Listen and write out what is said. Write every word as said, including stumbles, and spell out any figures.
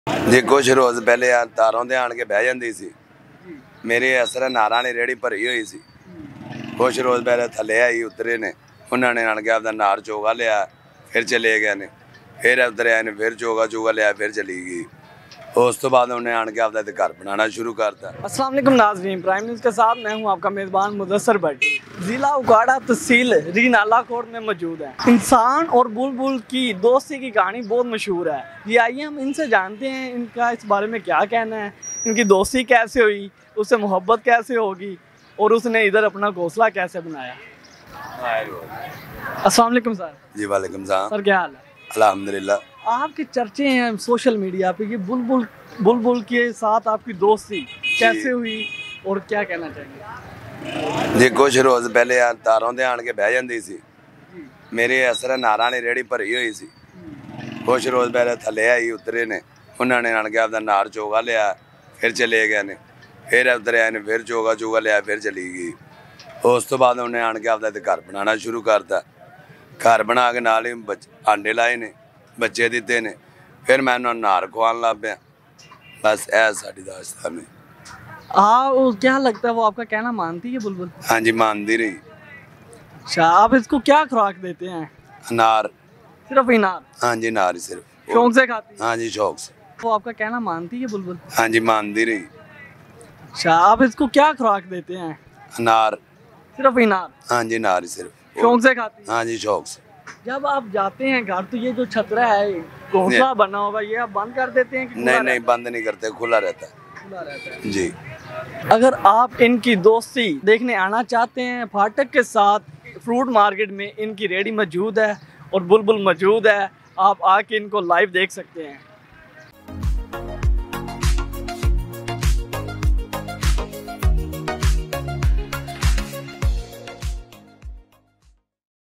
जी कुछ रोज़ पहले तारों ते आण के बह जाती सी। मेरे असर नारां वाली रेहड़ी भरी हुई सी। कुछ रोज़ पहले थले आई उतरे ने, उन्होंने आण के आपदा नार चोगा लिया, फिर चले गए ने, फिर उतरे आए ने, फिर चोगा चोगा लिया, फिर चली गई। उस तो बाद उन्हें आण के आपदा घर बनाना शुरू करता। अस्सलाम वालेकुम नाज़रीन, प्राइम न्यूज़ के साथ मैं हूं आपका मेज़बान मुदस्सर भट्ट। ज़िला उकाड़ा तहसील रीनाला कोट में मौजूद है। इंसान और बुलबुल की दोस्ती की कहानी बहुत मशहूर है। ये आइए हम इनसे जानते हैं इनका इस बारे में क्या कहना है, इनकी दोस्ती कैसे हुई, उससे मोहब्बत कैसे होगी और उसने इधर अपना घोंसला कैसे बनाया। अस्सलाम वालेकुम सर। जी वालेकुम सलाम। सर क्या हाल है? अल्हम्दुलिल्लाह। आपके चर्चे हैं सोशल मीडिया पे कि बुलबुल बुलबुल के साथ आपकी दोस्ती कैसे हुई और क्या कहना चाहेंगे? जी कुछ रोज़ पहले तारों ते आण के बह जाती सी। मेरे असर नारां वाली रेहड़ी भरी हुई सी। कुछ रोज़ पहले थले आई उतरे ने, उन्होंने आण के आपदा नार चोगा लिया, फिर चले गए ने, फिर उतरे आए ने, फिर चोगा चोगा लिया, फिर चली गई। उस तो बाद उन्हें आण के आपदा घर बनाना शुरू करता। घर बना के नाल ही बच आंडे लाए ने, बच्चे दिते ने, फिर मैं उन्होंने नार खुआन लग पिया। बस ऐ साडी दास्तान है। हाँ, वो क्या लगता है वो आपका कहना मानती है बुलबुल? हाँ जी मानती रही। अच्छा, आप इसको क्या खुराक देते हैं? अनार। सिर्फ इनार? हाँ जी नार ही सिर्फ। शौक से खाती है? हाँ जी शौक से। वो आपका कहना मानती है बुलबुल? हाँ जी मानती रही। अच्छा, आप इसको क्या खुराक देते हैं? अनार। सिर्फ इनार? हाँ जी नार ही सिर्फ। शौक से खाती है? हाँ जी शौक से। जब आप जाते हैं घर तो ये जो छतरा है घोंसला बना होगा ये आप बंद कर देते हैं कि नहीं नहीं बंद नहीं करते, खुला रहता है। खुला रहता है जी। अगर आप इनकी दोस्ती देखने आना चाहते हैं, फाटक के साथ फ्रूट मार्केट में इनकी रेहड़ी मौजूद है और बुलबुल मौजूद है, आप आके इनको लाइव देख सकते हैं।